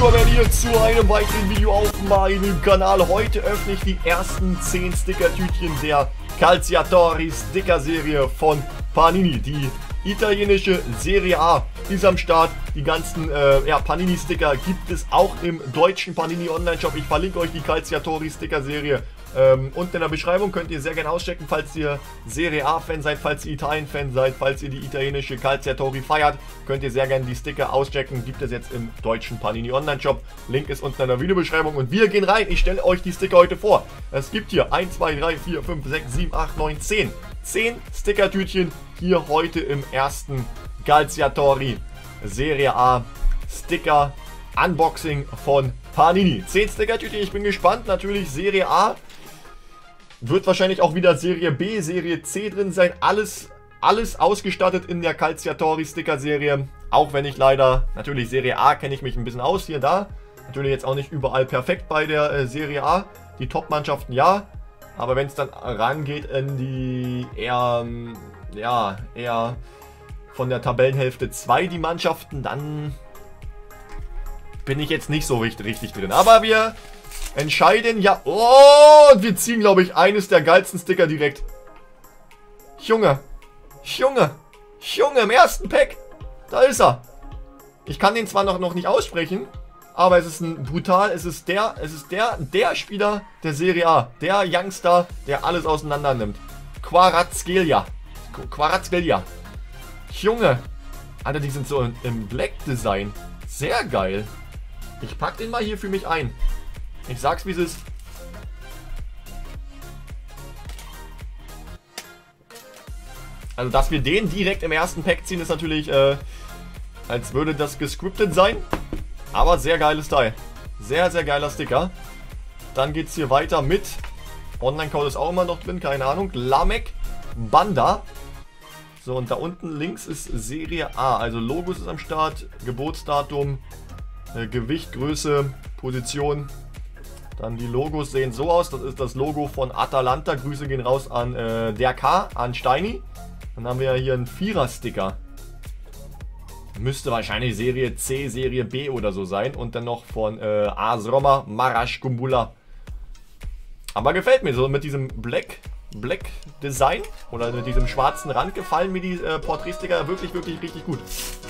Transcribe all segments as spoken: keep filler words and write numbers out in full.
willkommen hier zu einem weiteren Video auf meinem Kanal. Heute öffne ich die ersten zehn Stickertütchen der Calciatori Sticker-Serie von Panini. Die italienische Serie A ist am Start. Die ganzen äh, ja, Panini-Sticker gibt es auch im deutschen Panini Online-Shop. Ich verlinke euch die Calciatori Sticker-Serie ähm, unten in der Beschreibung. Könnt ihr sehr gerne auschecken, falls ihr Serie A-Fan seid, falls ihr Italien-Fan seid, falls ihr die italienische Calciatori feiert. Könnt ihr sehr gerne die Sticker auschecken. Gibt es jetzt im deutschen Panini Online-Shop. Link ist unten in der Videobeschreibung. Und wir gehen rein. Ich stelle euch die Sticker heute vor. Es gibt hier eins, zwei, drei, vier, fünf, sechs, sieben, acht, neun, zehn. zehn Stickertütchen hier heute im ersten Calciatori Serie A Sticker Unboxing von Panini. zehn Stickertütchen, ich bin gespannt. Natürlich Serie A. Wird wahrscheinlich auch wieder Serie B, Serie C drin sein. Alles, alles ausgestattet in der Calciatori Sticker Serie. Auch wenn ich leider, natürlich Serie A kenne ich mich ein bisschen aus, hier, da. Natürlich jetzt auch nicht überall perfekt bei der äh, Serie A. Die Top-Mannschaften ja. Aber wenn es dann rangeht in die eher, ja, eher von der Tabellenhälfte zwei die Mannschaften, dann bin ich jetzt nicht so richtig, richtig drin. Aber wir entscheiden ja. Oh, und wir ziehen, glaube ich, eines der geilsten Sticker direkt. Junge, Junge, Junge, im ersten Pack. Da ist er. Ich kann den zwar noch, noch nicht aussprechen, aber es ist ein brutal, es ist der, es ist der, der Spieler der Serie A. Der Youngster, der alles auseinander nimmt. Kvaratskhelia. Kvaratskhelia. Junge. Alter, die sind so im, im Black Design. Sehr geil. Ich pack den mal hier für mich ein. Ich sag's wie es ist. Also, dass wir den direkt im ersten Pack ziehen, ist natürlich, äh, als würde das gescriptet sein. Aber sehr geiles Teil. Sehr, sehr geiler Sticker. Dann geht es hier weiter mit. Online-Code ist auch immer noch drin, keine Ahnung. Lamek Banda. So, und da unten links ist Serie A. Also Logos ist am Start. Geburtsdatum, äh, Gewicht, Größe, Position. Dann die Logos sehen so aus. Das ist das Logo von Atalanta. Grüße gehen raus an äh, der K, an Steini. Dann haben wir hier einen Vierer-Sticker. Müsste wahrscheinlich Serie C, Serie B oder so sein. Und dann noch von äh, AS Roma, Maraş Kumbula. Aber gefällt mir so mit diesem Black, Black Design oder mit diesem schwarzen Rand gefallen mir die äh, Porträtsticker wirklich, wirklich richtig gut.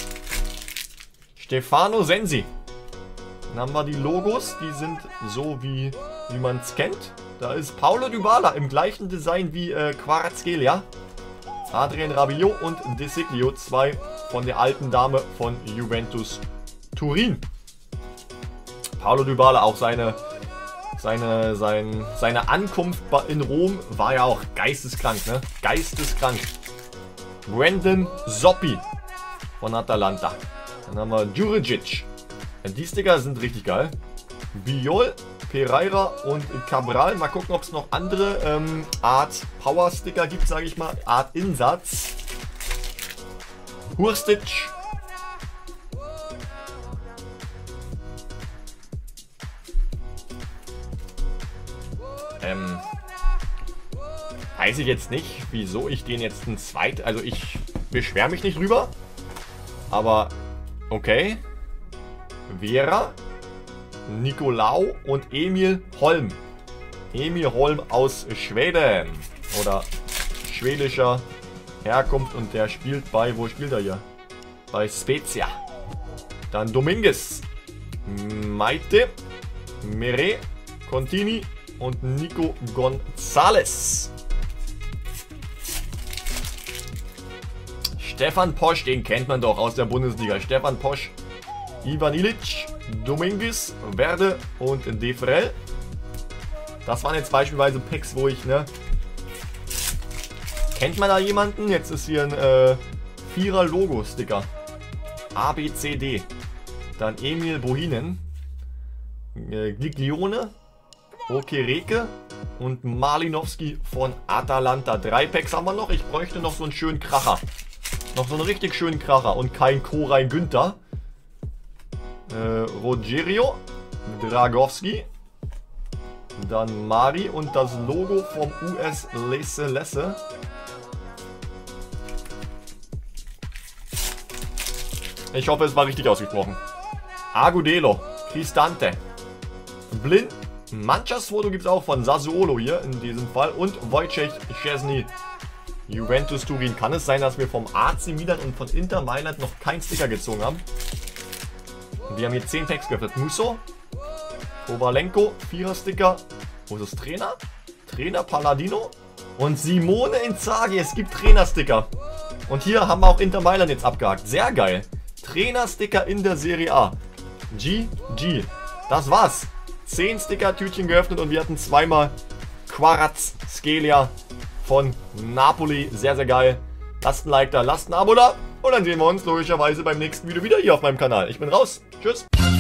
Stefano Sensi. Dann haben wir die Logos, die sind so wie, wie man es kennt. Da ist Paulo Dybala im gleichen Design wie äh, Kvaratskhelia. Adrien Rabiot und De Sciglio, zwei von der alten Dame von Juventus Turin. Paulo Dybala, auch seine, seine, sein, seine Ankunft in Rom war ja auch geisteskrank, ne? Geisteskrank. Brandon Zoppi von Atalanta. Dann haben wir Djuricic. Die Sticker sind richtig geil. Biol, Pereira und Cabral. Mal gucken, ob es noch andere ähm, Art Power Sticker gibt, sage ich mal. Art Insatz. Hurstic. Ähm, weiß ich jetzt nicht, wieso ich den jetzt ein zweit... Also ich beschwere mich nicht drüber. Aber okay. Vera, Nicolau und Emil Holm. Emil Holm aus Schweden. Oder schwedischer Herkunft. Und der spielt bei, wo spielt er hier? Bei Spezia. Dann Dominguez, Maite, Mere, Contini und Nico Gonzalez. Stefan Posch, den kennt man doch aus der Bundesliga. Stefan Posch, Ivan Ilic, Dominguez, Verde und Defrel. Das waren jetzt beispielsweise Packs, wo ich, ne... Kennt man da jemanden? Jetzt ist hier ein äh, Vierer-Logo-Sticker. A, B, C, D. Dann Emil Bohinen, äh, Giglione, Okereke und Malinowski von Atalanta. Drei Packs haben wir noch. Ich bräuchte noch so einen schönen Kracher. Noch so einen richtig schönen Kracher und kein Koray Günther. Äh, Rogerio, Dragowski, dann Mari und das Logo vom U S Lesse Lesse. Ich hoffe, es war richtig ausgesprochen. Agudelo, Cristante. Blind. Mannschaftsfoto gibt es auch von Sassuolo hier in diesem Fall. Und Wojciech Szczesny. Juventus Turin. Kann es sein, dass wir vom A C Milan und von Inter Mailand noch keinen Sticker gezogen haben? Wir haben hier zehn Packs geöffnet. Musso. Kovalenko. Vierer-Sticker. Wo ist das? Trainer? Trainer Palladino. Und Simone Inzaghi. Es gibt Trainer-Sticker. Und hier haben wir auch Inter Mailand jetzt abgehakt. Sehr geil. Trainer-Sticker in der Serie A. G G. Das war's. zehn Sticker-Tütchen geöffnet und wir hatten zweimal Kvaratskhelia von Napoli. Sehr, sehr geil. Lasst ein Like da, lasst ein Abo da. Und dann sehen wir uns logischerweise beim nächsten Video wieder hier auf meinem Kanal. Ich bin raus. Tschüss.